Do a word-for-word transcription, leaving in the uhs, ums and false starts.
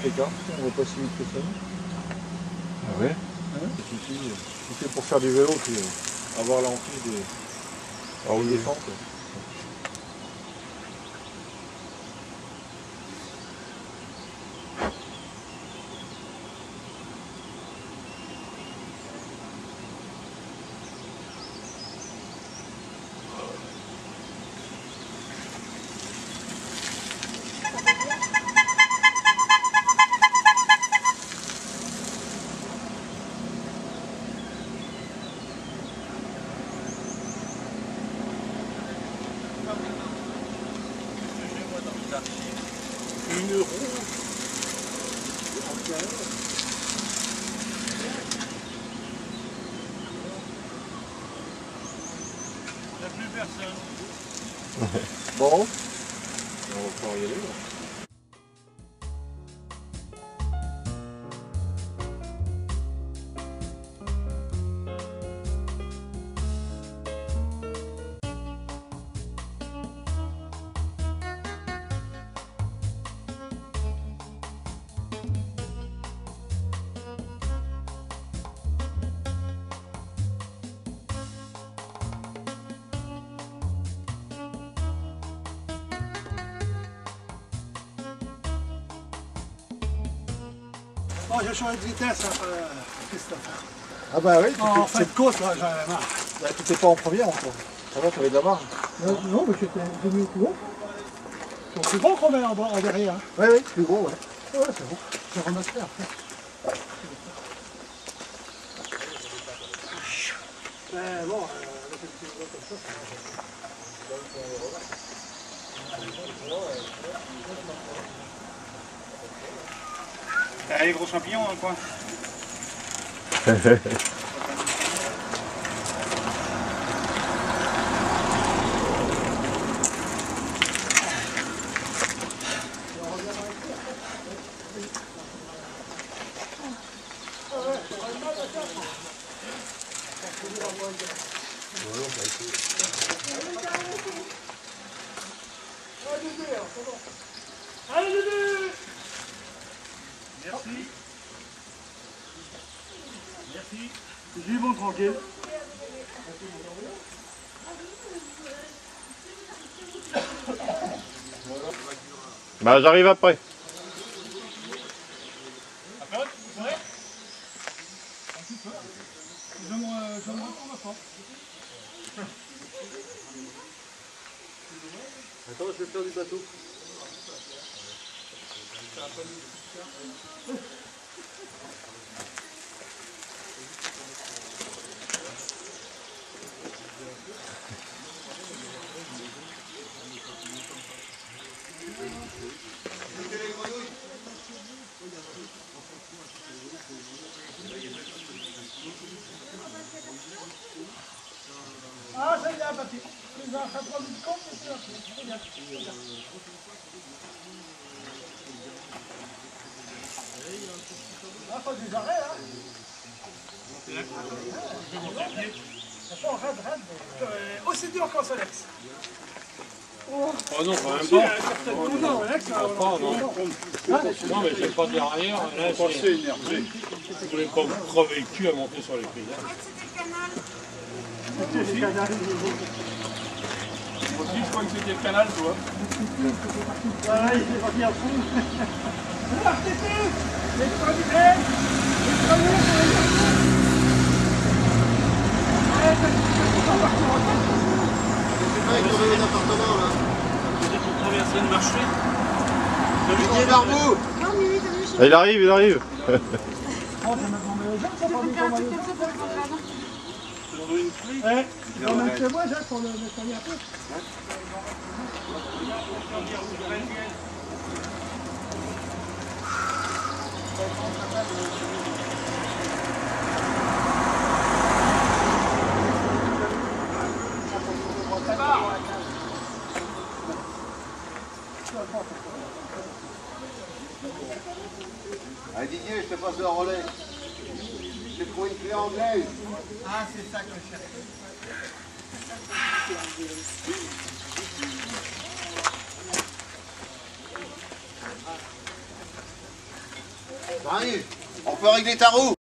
les cartes, on va pas si vite que ça. Ah ouais Hein, c'est ici, c'est pour faire du vélo, puis euh, avoir l'emprise des, ah oui. des descentes. Une roue. Il n'y a plus personne. Bon, on va pouvoir y aller. Là. Oh, j'ai changé de vitesse, euh, Christophe. Ah bah oui, Oh, en fin de course, là, j'en avais marre. bah, tu n'étais pas en première encore. Ça va, tu avais de la marge. Non, non mais j'étais venu plus haut. C'est plus gros qu'on met en, en derrière. Hein. Oui, oui, plus gros, ouais. Ouais, c'est bon. Je vais remettre là, après. Mais bon, euh, avec un petit gros comme ça, T'as les gros champignons dans le coin. allez, Dudu! Merci. Merci. J'y vais tranquille. Bah j'arrive après. Après, vous savez un petit peu. Je me, je me retourne pas. Attends, je vais faire du bateau. Ah, c'est bien, papy. Tu vas faire trois minutes compte, c'est sûr. C'est bien. Ah, faut des arrêts, hein. C'est pas raide, raide. Euh, aussi dur qu'en Solex. Oh non, quand même pas. Non, non, Solex, Pas, non. Non, mais c'est pas derrière. Là, c'est énervé. Je voulais pas me crever le cul à monter sur les pieds. c'est canal. Moi aussi, je crois que c'était le canal, toi. Voilà, il est parti à fond. Alors, Tété, les premiers, les premiers, allez, t'as parti en tête. C'est pas avec les appartements là. C'était pour traverser le marché. Didier Barbeau. Il arrive, il arrive. Oh, je vais mettre mon maillot jaune, ça va bien comme ça. Eh, tu vas mettre chez moi, Jacques, pour le mettre un peu. Ah Didier, je te passe le relais. J'ai trouvé une clé anglaise. Ah, c'est ça que je cherche. J'arrive. On peut régler ta roue.